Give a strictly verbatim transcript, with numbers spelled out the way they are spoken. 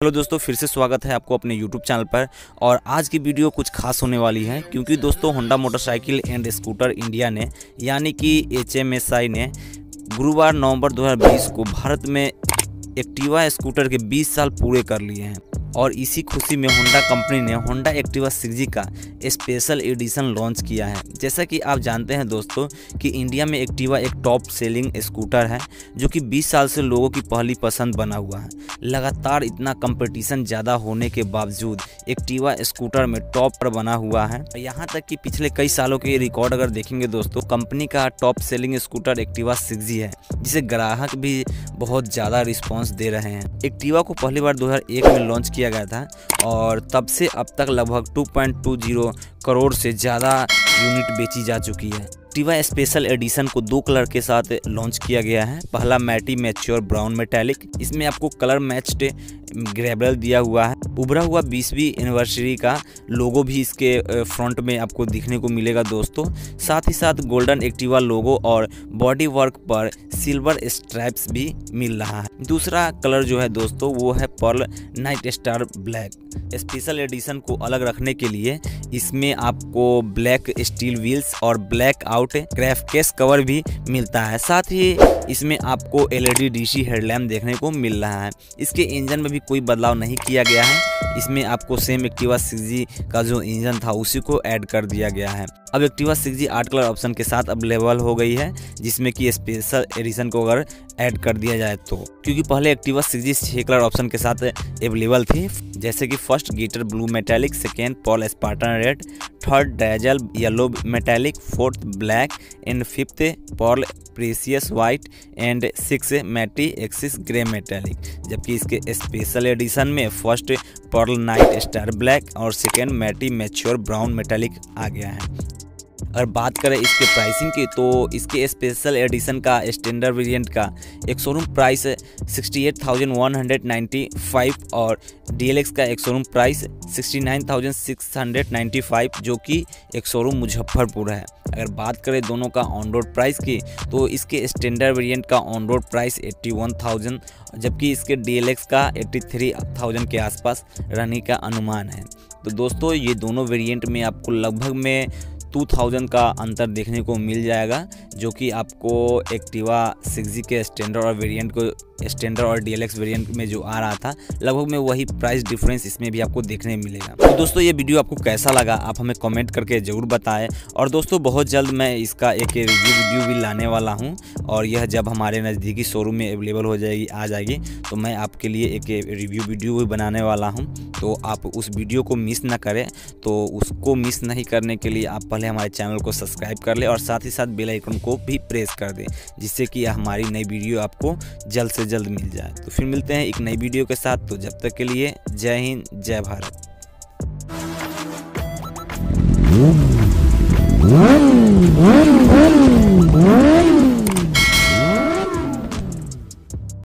Hello दोस्तों, फिर से स्वागत है आपको अपने यूट्यूब चैनल पर। और आज की वीडियो कुछ खास होने वाली है क्योंकि दोस्तों Honda motorcycle and scooter India ने यानी कि एच एम एस आई ने गुरुवार नवंबर दो हज़ार बीस को भारत में एक्टिवा स्कूटर के बीस साल पूरे कर लिए हैं। और इसी खुशी में होंडा कंपनी ने होंडा एक्टिवा सिक्स जी का स्पेशल एडिशन लॉन्च किया है। जैसा कि आप जानते हैं दोस्तों कि इंडिया में एक्टिवा एक टॉप सेलिंग स्कूटर है जो कि बीस साल से लोगों की पहली पसंद बना हुआ है। लगातार इतना कंपटीशन ज़्यादा होने के बावजूद एक्टिवा स्कूटर में टॉप पर बना हुआ है। यहाँ तक कि पिछले कई सालों के रिकॉर्ड अगर देखेंगे दोस्तों, कंपनी का top selling scooter Activa six G है जिसे ग्राहक भी बहुत ज़्यादा रिस्पॉन्स दे रहे हैं। एक्टिवा को पहली बार दो हज़ार एक में लॉन्च किया गया था और तब से अब तक लगभग दो पॉइंट दो शून्य करोड़ से ज़्यादा यूनिट बेची जा चुकी है। एक्टिवा स्पेशल एडिशन को दो कलर के साथ लॉन्च किया गया है। पहला मैटी मैच्योर ब्राउन मेटालिक, इसमें आपको कलर मैच्ड ग्रेबल दिया हुआ है। उभरा हुआ बीसवीं एनिवर्सरी का लोगो भी इसके फ्रंट में आपको दिखने को मिलेगा दोस्तों। साथ ही साथ गोल्डन एक्टिवा लोगो और बॉडी वर्क पर सिल्वर स्ट्रैप्स भी मिल रहा है। दूसरा कलर जो है दोस्तों वो है pearl night star black. Special edition को अलग रखने के लिए इसमें आपको ब्लैक स्टील व्हील्स और black out crank case cover भी मिलता है। साथ ही इसमें आपको L E D DC headlamp देखने को मिल रहा है। इसके इंजन में भी कोई बदलाव नहीं किया गया है। इसमें आपको सेम एक्टिवा सिक्स जी का जो इंजन था उसी को ऐड कर दिया गया है। अब एक्टिवा सिक्स जी आठ कलर ऑप्शन के साथ अवेलेबल हो गई है, जिसमें कि स्पेशल एडिशन को अगर ऐड कर दिया जाए तो, क्योंकि पहले एक्टिवा सिक्स जी छह कलर ऑप्शन के साथ अवेलेबल थी, जैसे कि first glitter blue metallic, second pearl spartan red, third dazzle yellow metallic, fourth black and fifth pearl precious white and six matte axis grey metallic. जबकि इसके स्पेशल एडिशन में first pearl night star black और second matte mature brown metallic आ गया है। अगर बात करें इसके प्राइसिंग की तो इसके स्पेशल एडिशन का स्टैंडर्ड वेरिएंट का एक शोरूम प्राइस अड़सठ हज़ार एक सौ पचानवे और डी एल एक्स का एक शोरूम प्राइस उनहत्तर हज़ार छह सौ पचानवे जो कि एक शोरूम मुजफ्फरपुर है। अगर बात करें दोनों का ऑन रोड प्राइस की तो इसके स्टैंडर्ड वेरिएंट का ऑन रोड प्राइस इक्यासी हज़ार जबकि इसके डी एल एक्स का तिरासी हज़ार के आसपास रहने का अनुमान है। तो दोस्तों ये दोनों वेरिएंट में आपको लगभग में दो हज़ार का अंतर देखने को मिल जाएगा, जो कि आपको एक्टिवा सिक्स जी के स्टैंडर्ड और वेरिएंट को स्टैंडर्ड और डी एल एक्स वेरिएंट में जो आ रहा था लगभग में वही प्राइस डिफरेंस इसमें भी आपको देखने मिलेगा। तो दोस्तों ये वीडियो आपको कैसा लगा आप हमें कमेंट करके ज़रूर बताएं। और दोस्तों बहुत जल्द मैं इसका एक रिव्यू वीडियो भी लाने वाला हूं और यह जब हमारे नज़दीकी शोरूम में अवेलेबल हो जाएगी आ जाएगी तो मैं आपके लिए एक रिव्यू वीडियो भी बनाने वाला हूँ। तो आप उस वीडियो को मिस ना करें। तो उसको मिस नहीं करने के लिए आप पहले हमारे चैनल को सब्सक्राइब कर लें और साथ ही साथ बेल आइकन को भी प्रेस कर दें, जिससे कि हमारी नई वीडियो आपको जल्द से जल्द मिल जाए। तो फिर मिलते हैं एक नई वीडियो के साथ। तो जब तक के लिए जय हिंद, जय भारत।